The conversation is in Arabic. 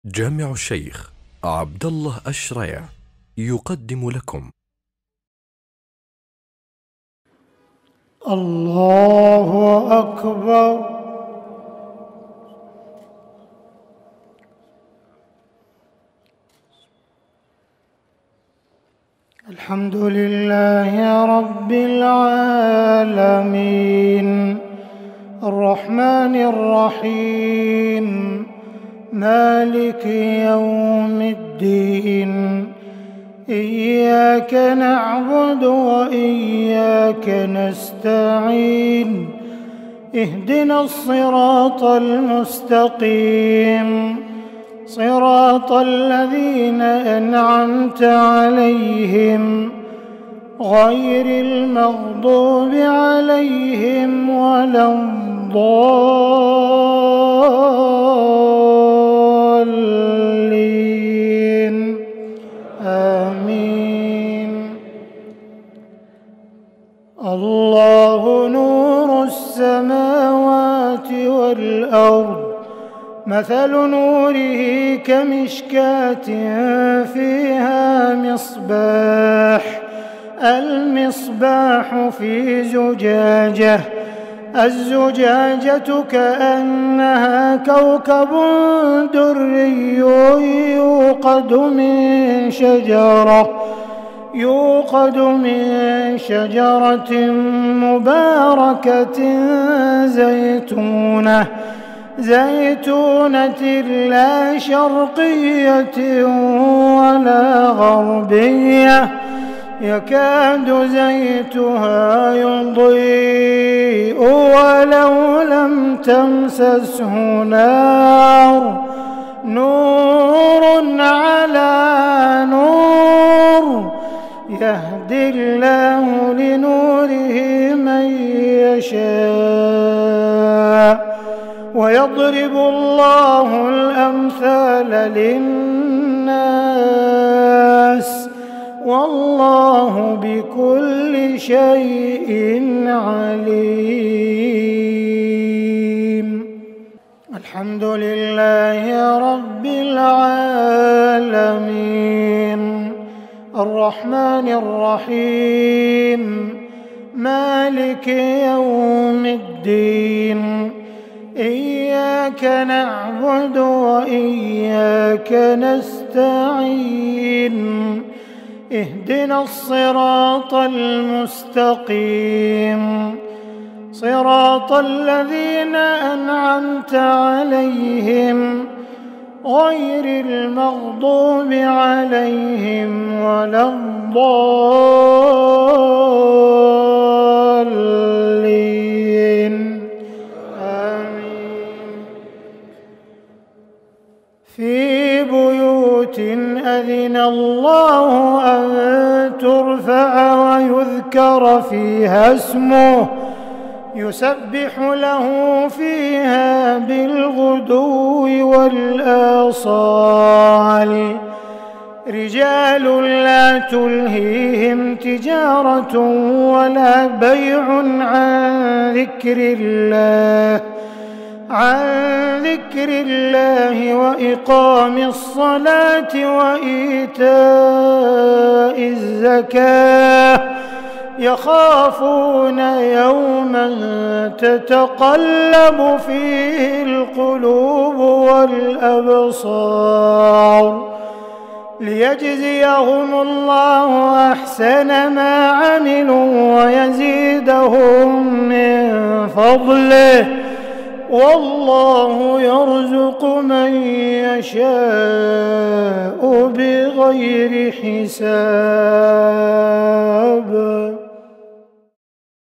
جامع الشيخ عبد الله الشريع يقدم لكم. الله أكبر. الحمد لله رب العالمين الرحمن الرحيم مالك يوم الدين إياك نعبد وإياك نستعين اهدنا الصراط المستقيم صراط الذين أنعمت عليهم غير المغضوب عليهم ولا الضالين آمين. الله نور السماوات والأرض مثل نوره كمشكاة فيها مصباح المصباح في زجاجة الزجاجة كأنها كوكب دري يوقد من شجرة مباركة زيتونة لا شرقية ولا غربية يكاد زيتها يضيء ولو لم تمسسه نور على نور يهدي الله لنوره من يشاء ويضرب الله الأمثال للناس والله بكل شيء عليم. الحمد لله رب العالمين الرحمن الرحيم مالك يوم الدين إياك نعبد وإياك نستعين اهدنا الصراط المستقيم صراط الذين أنعمت عليهم غير المغضوب عليهم ولا الضالين آمين. في بيوت أذن الله أن ترفع ويذكر فيها اسمه يسبح له فيها بالغدو والآصال رجال لا تلهيهم تجارة ولا بيع عن ذكر الله وإقام الصلاة وإيتاء الزكاة يخافون يوما تتقلب فيه القلوب والأبصار ليجزيهم الله أحسن ما عملوا ويزيدهم من فضله والله يرزق من يشاء بغير حساب.